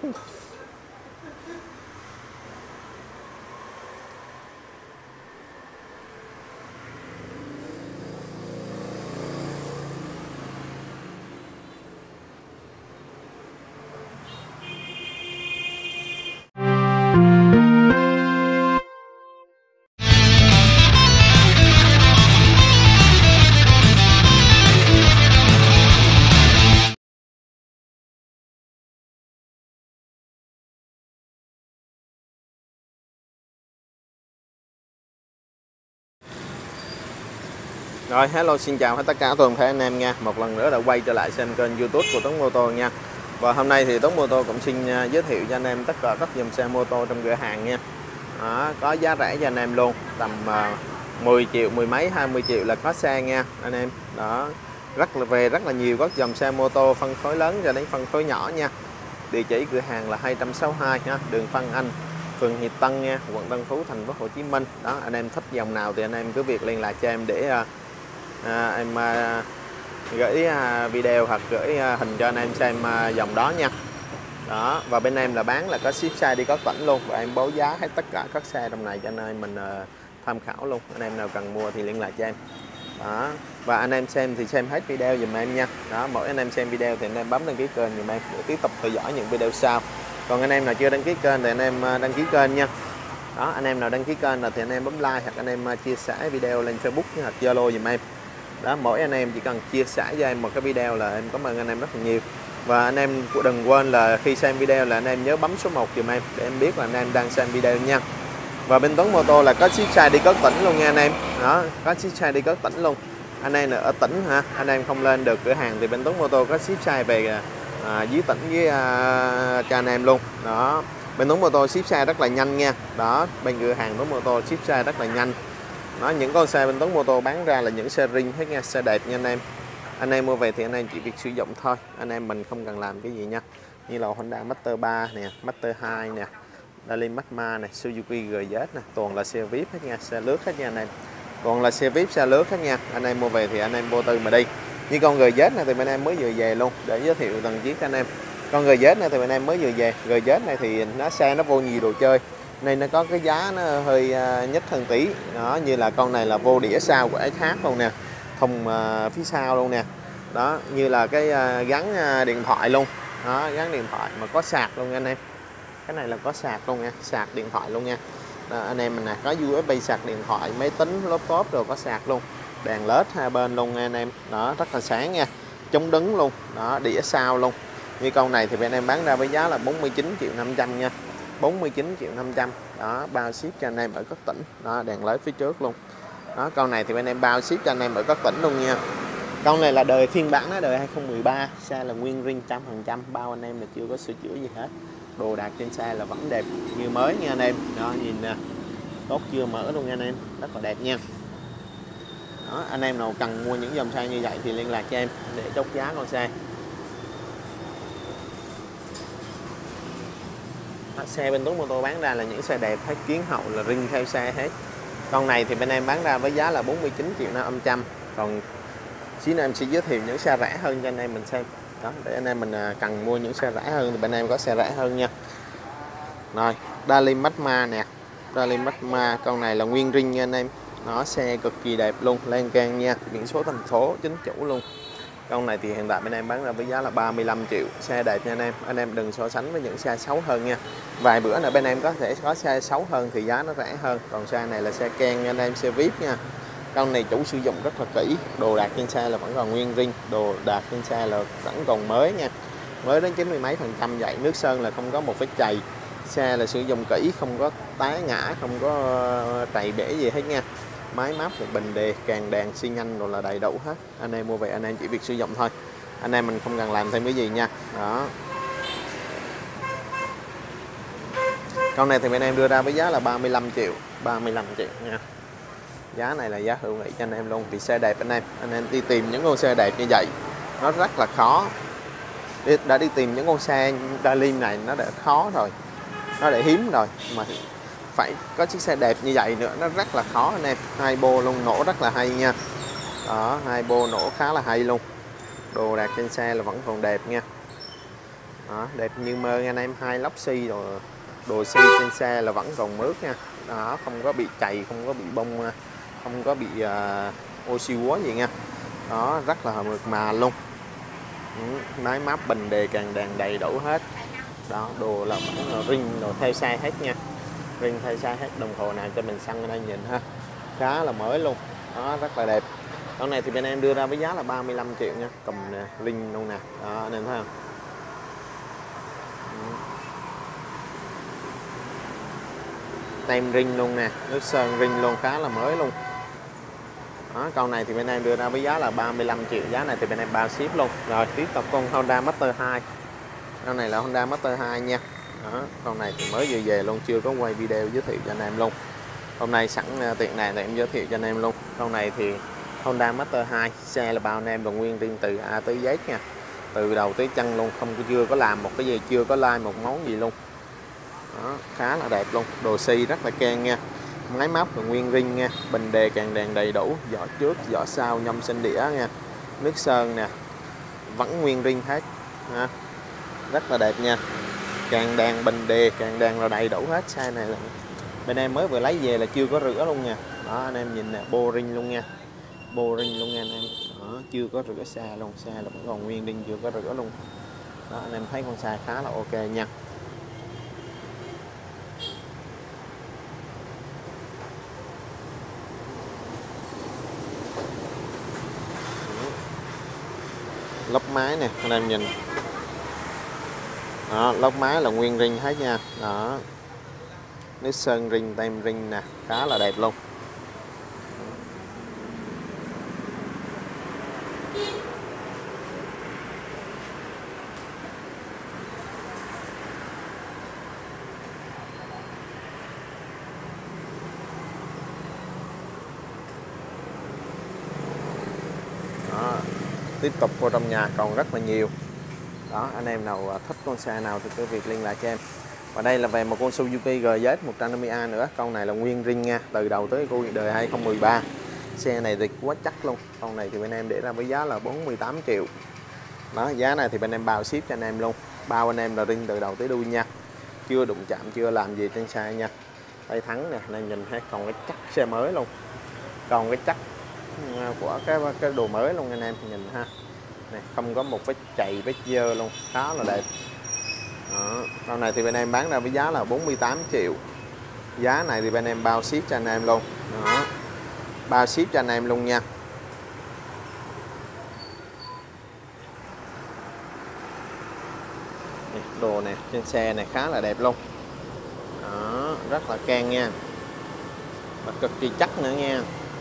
Rồi, hello, xin chào tất cả toàn thể anh em nha. Một lần nữa đã quay trở lại xem kênh YouTube của Tuấn Mô Tô nha. Và hôm nay thì Tuấn Mô Tô cũng xin giới thiệu cho anh em tất cả các dòng xe mô tô trong cửa hàng nha. Đó, có giá rẻ cho anh em luôn, tầm 10 triệu, mười mấy, 20 triệu là có xe nha anh em. Đó, rất là nhiều các dòng xe mô tô phân khối lớn cho đến phân khối nhỏ nha. Địa chỉ cửa hàng là 262 nha, đường Phan Anh, phường Hiệp Tân nha, quận Tân Phú, thành phố Hồ Chí Minh. Đó, anh em thích dòng nào thì anh em cứ việc liên lạc cho em để em gửi video hoặc gửi hình cho anh em xem dòng đó nha. Đó, và bên em là bán là có ship xe đi các tỉnh luôn, và em báo giá hết tất cả các xe trong này cho anh em mình tham khảo luôn. Anh em nào cần mua thì liên lạc cho em. Đó, và anh em xem thì xem hết video dùm em nha. Đó, mỗi anh em xem video thì anh em bấm đăng ký kênh dùm em để tiếp tục theo dõi những video sau. Còn anh em nào chưa đăng ký kênh thì anh em đăng ký kênh nha. Đó, anh em nào đăng ký kênh là thì anh em bấm like hoặc anh em chia sẻ video lên Facebook hoặc Zalo dùm em. Đó, mỗi anh em chỉ cần chia sẻ cho em một cái video là em cảm ơn anh em rất là nhiều. Và anh em đừng quên là khi xem video là anh em nhớ bấm số 1 dùm em để em biết là anh em đang xem video nha. Và bên Tuấn Mô Tô là có ship xe đi các tỉnh luôn nha anh em. Đó, có ship xe đi các tỉnh luôn. Anh em ở tỉnh hả, anh em không lên được cửa hàng thì bên Tuấn Mô Tô có ship xe về dưới tỉnh với cho anh em luôn. Đó, bên Tuấn Mô Tô ship xe rất là nhanh nha. Đó, bên cửa hàng Tuấn Mô Tô ship xe rất là nhanh. Đó, những con xe bên Tuấn Mô Tô bán ra là những xe ring hết nha, xe đẹp nha anh em. Anh em mua về thì anh em chỉ việc sử dụng thôi, anh em mình không cần làm cái gì nha. Như là Honda Master 3 nè, Master 2 nè, Dalim Magma nè, Suzuki GZ nè, toàn là xe VIP hết nha, xe lướt hết nha anh em. Toàn là xe VIP, xe lướt hết nha. Anh em mua về thì anh em vô tư mà đi. Như con GZ này thì bên em mới vừa về luôn để giới thiệu từng chiếc anh em. Con GZ này thì bên em mới vừa về. GZ này thì xe nó vô nhiều đồ chơi nên nó có cái giá nó hơi nhất hơn tí. Đó, như là con này là vô đĩa sau của SH luôn nè, thùng phía sau luôn nè. Đó, như là cái gắn điện thoại luôn. Đó, gắn điện thoại mà có sạc luôn anh em. Cái này là có sạc luôn nha, sạc điện thoại luôn nha. Đó, anh em mình nè, có USB sạc điện thoại, máy tính, laptop rồi có sạc luôn. Đèn LED hai bên luôn nha anh em. Đó, rất là sáng nha. Chống đứng luôn. Đó, đĩa sau luôn. Như con này thì bên em bán ra với giá là 49 triệu 500 nha. 49 triệu 500. Đó, bao ship cho anh em ở các tỉnh. Đó, đèn LED phía trước luôn. Đó, con này thì bên em bao ship cho anh em ở các tỉnh luôn nha. Con này là đời phiên bản đó, đời 2013, xe là nguyên ring 100%, bao anh em là chưa có sửa chữa gì hết. Đồ đạc trên xe là vẫn đẹp như mới nha anh em. Đó, nhìn nè, tốt chưa mở luôn nha anh em, rất là đẹp nha. Đó, anh em nào cần mua những dòng xe như vậy thì liên lạc cho em để chốt giá con xe. Đó, xe bên Tuấn Mô Tô bán ra là những xe đẹp hết, kiến hậu là ring theo xe hết. Con này thì bên em bán ra với giá là 49 triệu 500. Còn xíu nữa em sẽ giới thiệu những xe rẻ hơn cho anh em mình xem. Đó, để anh em mình cần mua những xe rẻ hơn thì bên em có xe rẻ hơn nha. Rồi, Dalim Magma nè, Dalim Magma, con này là nguyên ring nha anh em. Nó xe cực kỳ đẹp luôn, lan can nha, biển số thành phố chính chủ luôn. Con này thì hiện tại bên em bán ra với giá là 35 triệu, xe đẹp nha anh em. Anh em đừng so sánh với những xe xấu hơn nha. Vài bữa nữa bên em có thể có xe xấu hơn thì giá nó rẻ hơn. Còn xe này là xe Ken nha anh em, xe VIP nha. Con này chủ sử dụng rất là kỹ, đồ đạc trên xe là vẫn còn nguyên ring, đồ đạc trên xe là vẫn còn mới nha, mới đến 90 mấy % vậy. Nước sơn là không có một vết chày, xe là sử dụng kỹ, không có té ngã, không có trầy bể gì hết nha. Máy móc thì bình đề, càng đèn xi nhanh rồi là đầy đủ hết. Anh em mua về anh em chỉ việc sử dụng thôi, anh em mình không cần làm thêm cái gì nha. Đó, con này thì bên em đưa ra với giá là 35 triệu nha. Giá này là giá hữu nghị cho anh em luôn, vì xe đẹp anh em đi tìm những con xe đẹp như vậy nó rất là khó. Đã đi tìm những con xe Dalim này nó đã khó rồi, nó đã hiếm rồi, mà phải có chiếc xe đẹp như vậy nữa nó rất là khó anh em. Hai bô luôn, nổ rất là hay nha. Đó, hai bô nổ khá là hay luôn, đồ đạc trên xe là vẫn còn đẹp nha. Đó, đẹp như mơ nha anh em. Hai lốc xi rồi, đồ xi trên xe là vẫn còn mướt nha. Đó, không có bị chày, không có bị bông, không có bị oxy hóa gì nha. Đó, rất là mượt mà luôn. Máy móc bình đề càng đàn đầy đủ hết. Đó, đồ là vẫn là ring đồ theo size hết nha. Ring theo size hết, đồng hồ nào cho mình săn ở đây nhìn ha. Khá là mới luôn. Đó, rất là đẹp. Con này thì bên em đưa ra với giá là 35 triệu nha. Cầm nè, ring luôn nè. Đó, anh em thấy không? Tem ring luôn nè, nước sơn ring luôn, khá là mới luôn. Đó, con này thì bên em đưa ra với giá là 35 triệu, giá này thì bên em bao ship luôn. Rồi tiếp tục con Honda Master 2. Con này là Honda Master 2 nha. Đó, con này thì mới vừa về luôn, chưa có quay video giới thiệu cho anh em luôn. Hôm nay sẵn tiện này thì em giới thiệu cho anh em luôn. Con này thì Honda Master 2, xe là bao anh em là nguyên riêng từ A tới Z nha. Từ đầu tới chân luôn, không chưa có làm một cái gì, chưa có like một món gì luôn. Đó, khá là đẹp luôn, đồ xi rất là keng nha. Máy móc là nguyên ring nha, bình đề càng đèn đầy đủ, vỏ trước vỏ sau nhôm sinh đĩa nha. Nước sơn nè vẫn nguyên ring hết. Ha, rất là đẹp nha. Càng đèn bình đề càng đèn là đầy đủ hết. Xe này là bên em mới vừa lấy về là chưa có rửa luôn nha. Đó, anh em nhìn nè, bô ring luôn nha, bô ring luôn nha anh em. Đó, chưa có rửa xe luôn, xe là vẫn còn nguyên ring, chưa có rửa luôn. Đó, anh em thấy con xe khá là ok nha. Lốc máy nè anh em nhìn. Đó, lốc máy là nguyên ring hết nha. Đó, nước sơn ring, tem ring nè, khá là đẹp luôn. Đó, tiếp tục vô trong nhà còn rất là nhiều. Đó, anh em nào thích con xe nào thì cứ việc liên lạc cho em. Và đây là về một con Suzuki GZ 150A nữa. Con này là nguyên ring nha, từ đầu tới cuối đời 2013. Xe này thì quá chắc luôn. Con này thì bên em để ra với giá là 48 triệu. Đó, giá này thì bên em bao ship cho anh em luôn. Bao anh em là ring từ đầu tới đuôi nha. Chưa đụng chạm, chưa làm gì trên xe nha. Tay thắng nè, anh em nhìn thấy còn cái chắc xe mới luôn. Còn cái chắc của cái đồ mới luôn anh em nhìn ha. Này, không có một vết chày vết dơ luôn, khá là đẹp. Đó, con này thì bên em bán ra với giá là 48 triệu. Giá này thì bên em bao ship cho anh em luôn. Đó, bao ship cho anh em luôn nha. Đồ nè, trên xe này khá là đẹp luôn. Đó, rất là keng nha, và cực kỳ chắc nữa nha.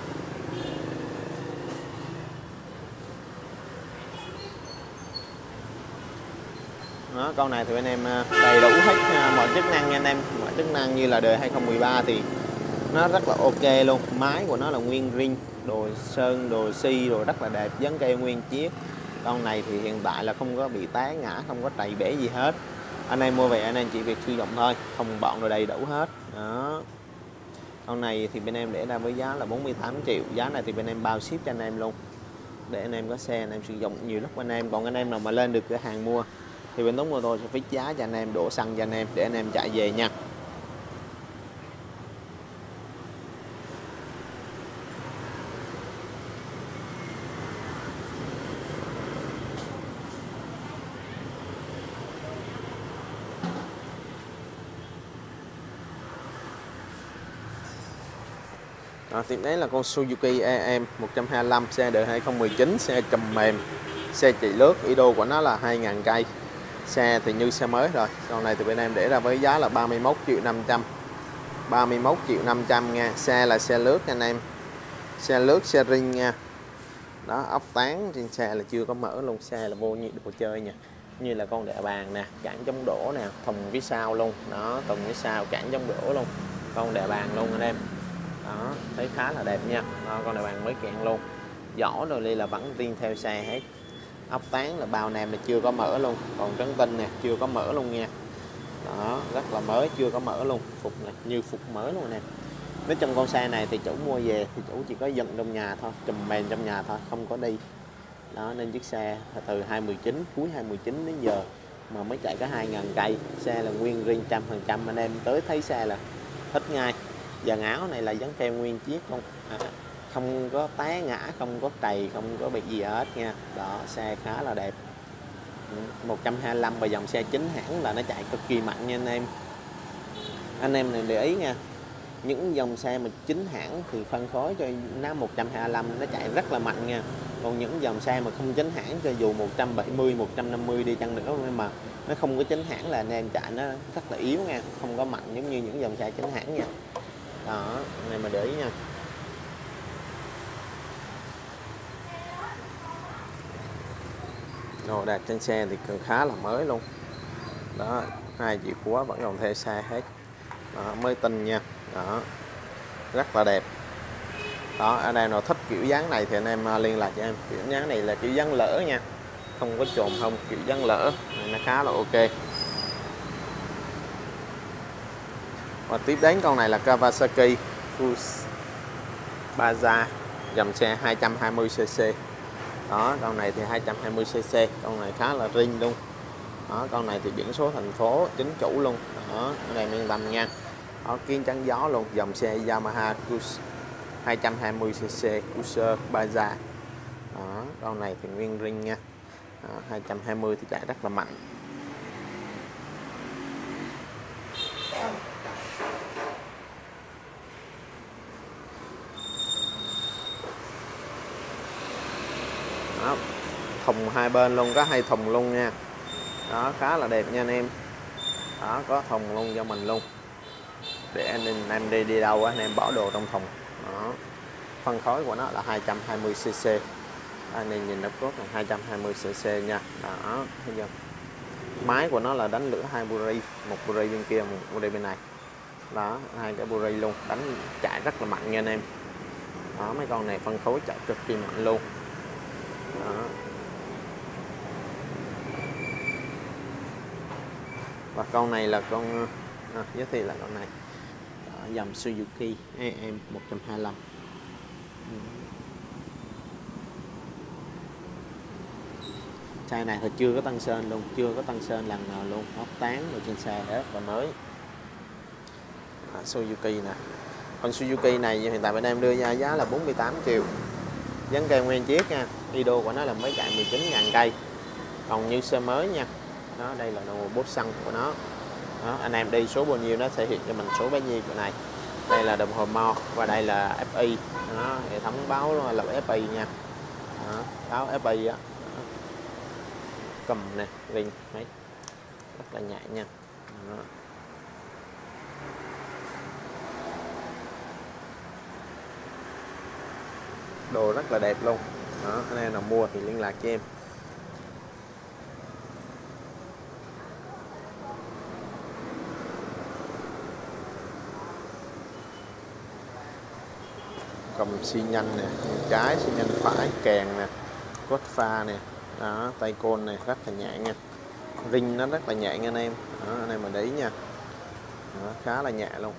Đó, con này thì bên em đầy đủ hết mọi chức năng nha anh em. Mọi chức năng như là đời 2013 thì nó rất là ok luôn. Máy của nó là nguyên ring, đồ sơn, đồ xi, đồ rất là đẹp, dán keo nguyên chiếc. Con này thì hiện tại là không có bị té ngã, không có trầy bể gì hết. Anh em mua về anh em chỉ việc sử dụng thôi, không bọn đồ đầy đủ hết. Đó, con này thì bên em để ra với giá là 48 triệu. Giá này thì bên em bao ship cho anh em luôn, để anh em có xe anh em sử dụng nhiều lúc anh em. Còn anh em nào mà lên được cửa hàng mua thì bên Tuấn Mô Tô sẽ fix giá cho anh em, đổ xăng cho anh em để anh em chạy về nha. Đó, tiếp đến là con Suzuki EM 125, xe đời 2019, xe trùm mềm, xe chạy lướt, ý đô của nó là 2.000 cây. Xe thì như xe mới rồi. Con này thì bên em để ra với giá là 31 triệu 500. 31 triệu 500 nha. Xe là xe lướt anh em. Xe lướt, xe ring nha. Đó, ốc tán trên xe là chưa có mở luôn. Xe là vô như đồ chơi nha. Như là con đè bàn nè, cản chống đổ nè, thùng phía sau luôn. Đó, thùng phía sau cản chống đổ luôn. Con đè bàn luôn anh em. Đó, thấy khá là đẹp nha. Đó, con đè bàn mới kiện luôn. Vỏ rồi đây là vẫn riêng theo xe hết. Ốc tán là bao nèm là chưa có mở luôn. Còn trấn tinh nè, chưa có mở luôn nha. Đó, rất là mới, chưa có mở luôn. Phục này, như phục mới luôn nè. Nếu trong con xe này thì chủ mua về thì chủ chỉ có dựng trong nhà thôi, trùm mền trong nhà thôi, không có đi. Đó, nên chiếc xe từ 2019, cuối 2019 đến giờ mà mới chạy có 2.000 cây, xe là nguyên riêng 100%, anh em tới thấy xe là thích ngay. Dàn áo này là dán keo nguyên chiếc không, không có té ngã, không có trầy, không có bị gì hết nha. Đó, xe khá là đẹp. 125 và dòng xe chính hãng là nó chạy cực kỳ mạnh nha anh em. Anh em này để ý nha, những dòng xe mà chính hãng thì phân phối cho nó 125 nó chạy rất là mạnh nha. Còn những dòng xe mà không chính hãng, cho dù 170, 150 đi chăng nữa mà nó không có chính hãng là anh em chạy nó rất là yếu nha, không có mạnh giống như những dòng xe chính hãng nha. Đó, anh em mà để ý nha. Đồ đạc trên xe thì khá là mới luôn. Đó, 2 chìa khóa vẫn còn theo xe hết. Đó, mới tinh nha. Đó, rất là đẹp. Đó, anh em nào thích kiểu dáng này thì anh em liên lạc cho em. Kiểu dáng này là kiểu dáng lỡ nha, không có chồm không, kiểu dáng lỡ nó khá là ok. Và tiếp đến con này là Kawasaki Cruze Baja, dòng xe 220cc. Đó, con này thì 220cc, con này khá là riêng luôn. Đó, con này thì biển số thành phố chính chủ luôn. Đó, cái này yên tâm nha. Đó, kiếng chắn gió luôn, dòng xe Yamaha Cruze 220cc Cruiser Baja. Đó, con này thì nguyên riêng nha. Đó, 220 thì chạy rất là mạnh. Đó, thùng hai bên luôn, có 2 thùng luôn nha. Đó, khá là đẹp nha anh em. Đó, có thùng luôn cho mình luôn, để anh em đi đâu anh em bỏ đồ trong thùng. Đó, phân khối của nó là 220cc. Anh em nhìn nó cốt là 220cc nha. Đó, thấy chưa? Máy của nó là đánh lửa 2 buri, một buri bên kia, một buri bên này. Đó, 2 cái buri luôn, đánh chạy rất là mạnh nha anh em. Đó, mấy con này phân khối chạy cực kỳ mạnh luôn. Đó. Và con này là con giới thiệu là con này. Đó, dòng Suzuki EM 125. Xe này thì chưa có tăng sơn luôn, chưa có tăng sơn lần nào luôn, ốc tán ở trên xe rất là mới. Suzuki nè. Con Suzuki này hiện tại bên em đưa ra giá là 48 triệu, dán keo nguyên chiếc nha. Video của nó là mới chạy 19.000 cây, còn như xe mới nha. Đó, đây là đồng hồ bốt xăng của nó. Đó, anh em đi số bao nhiêu nó sẽ hiện cho mình số bấy nhiêu chỗ này. Đây là đồng hồ Mo và đây là FI. Đó, hệ thống báo là FI nha. Đó, báo FI á. Cầm nè, ring đấy, rất là nhẹ nha. Đó. Đồ rất là đẹp luôn. Đó, anh em nào mua thì liên lạc cho em. Cầm xi nhanh nè, trái xi nhanh phải, kèn nè, cốt pha nè. Đó, tay côn này rất là nhẹ nha. Ring nó rất là nhẹ nha anh em. Đó, anh em mà để ý nha. Đó, khá là nhẹ luôn.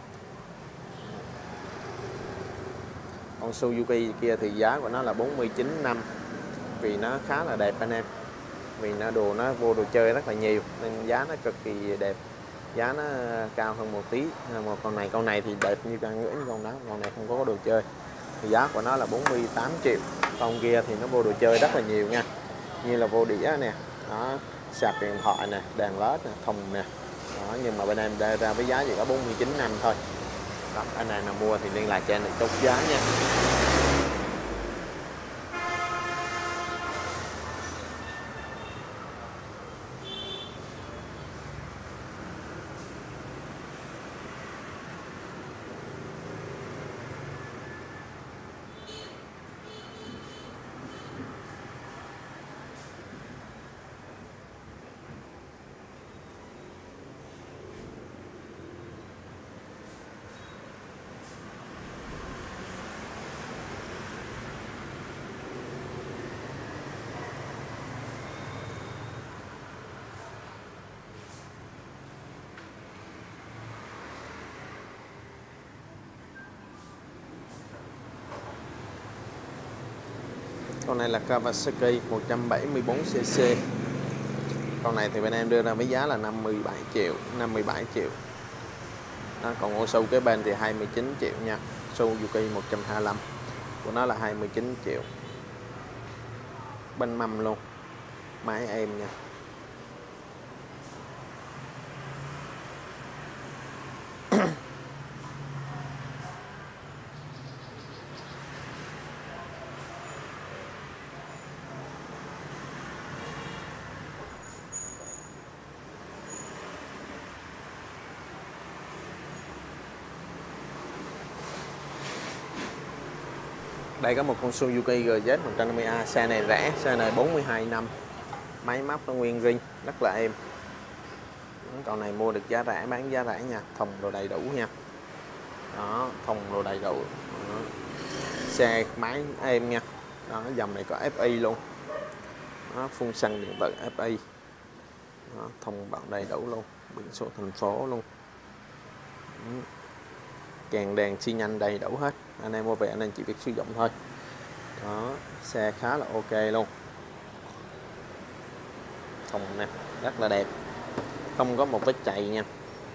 Con Suzuki kia thì giá của nó là 49 năm, vì nó khá là đẹp anh em, vì nó nó vô đồ chơi rất là nhiều nên giá nó cực kỳ đẹp, giá nó cao hơn một tí. Một con này thì đẹp như con ngưỡng như con đó, con này không có đồ chơi thì giá của nó là 48 triệu. Con kia thì nó vô đồ chơi rất là nhiều nha, như là vô đĩa nè, đó, sạc điện thoại nè, đèn led nè, thùng nè. Đó, nhưng mà bên em đưa ra với giá chỉ có 49 năm thôi. Đó, anh này nào mua thì liên lạc cho anh để chốt giá nha. Con này là Kawasaki 174cc. Con này thì bên em đưa ra với giá là 57 triệu, 57 triệu. Đó, còn ô sâu kế bên thì 29 triệu nha. Suzuki 125 của nó là 29 triệu. Bên mâm luôn. Máy em nha. Đây có một con Suzuki GZ 150A, xe này rẻ, xe này 42 năm. Máy móc nó nguyên zin, rất là êm. Con này mua được giá rẻ, bán giá rẻ nha, thùng đồ đầy đủ nha. Đó, thùng đồ đầy đủ. Đó. Xe máy êm nha. Đó, dòng này có FI luôn. Đó, phun xăng điện tử FI. Đó, thùng bạn đầy đủ luôn, biển số thành phố luôn. Kèn đèn xi nhan đầy đủ hết. Anh em mua về anh em chỉ việc sử dụng thôi. Đó, xe khá là ok luôn. Thùng nè, rất là đẹp, không có một vết chày nha.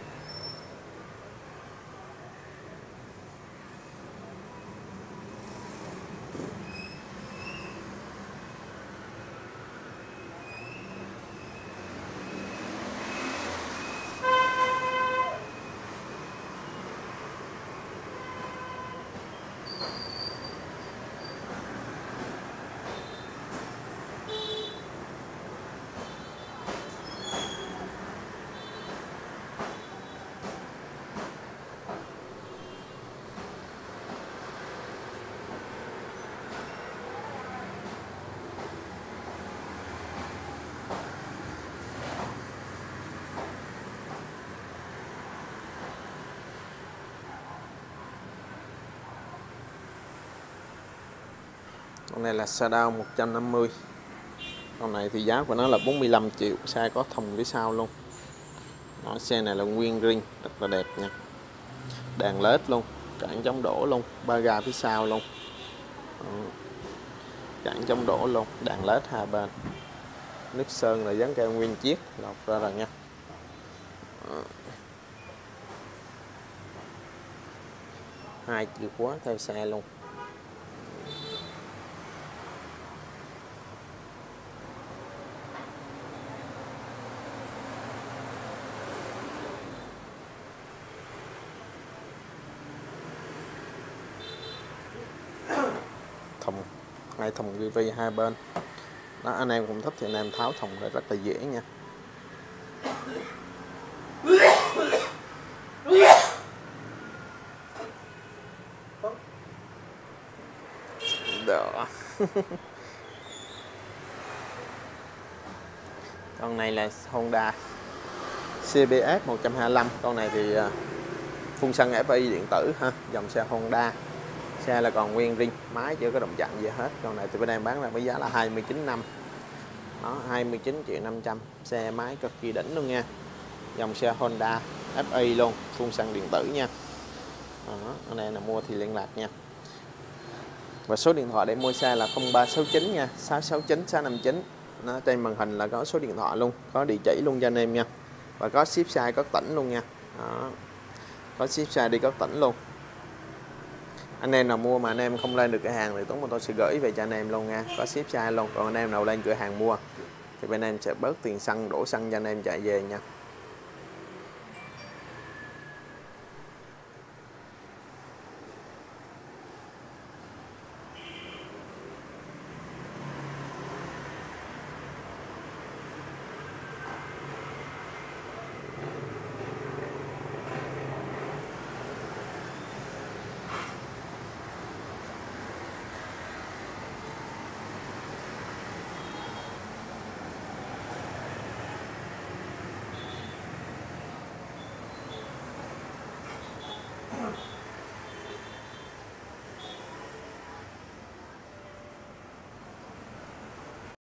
Con này là Shadow 150. Con này thì giá của nó là 45 triệu, xe có thùng phía sau luôn. Đó, xe này là nguyên ring, rất là đẹp nha. Đèn LED luôn, cản chống đổ luôn, ba ga phía sau luôn. Đó. Cản chống đổ luôn, đèn LED hai bên. Nước sơn là dán keo nguyên chiếc, lọc ra rồi nha. Đó. 2 chìa khóa theo xe luôn. Thùng, 2 thùng tivi hai bên. Đó, anh em cũng thích thì anh em tháo thùng ra rất là dễ nha. Đó. Con này là Honda CBS 125. Con này thì phun xăng FI điện tử ha, dòng xe Honda. Xe là còn nguyên ring, máy chưa có động chạm gì hết. Con này thì bên em bán ra với giá là 29 năm. Đó, 29 triệu 500. Xe máy cực kỳ đỉnh luôn nha. Dòng xe Honda FI luôn, phun xăng điện tử nha. Đó, anh em nào mua thì liên lạc nha. Và số điện thoại để mua xe là 0369 nha, 669 659. Nó trên màn hình là có số điện thoại luôn, có địa chỉ luôn cho anh em nha. Và có ship xe các tỉnh luôn nha. Đó. Có ship xe đi các tỉnh luôn. Anh em nào mua mà anh em không lên được cửa hàng thì Tuấn Motor sẽ gửi về cho anh em luôn nha, có ship xe luôn. Còn anh em nào lên cửa hàng mua thì bên em sẽ bớt tiền xăng, đổ xăng cho anh em chạy về nha.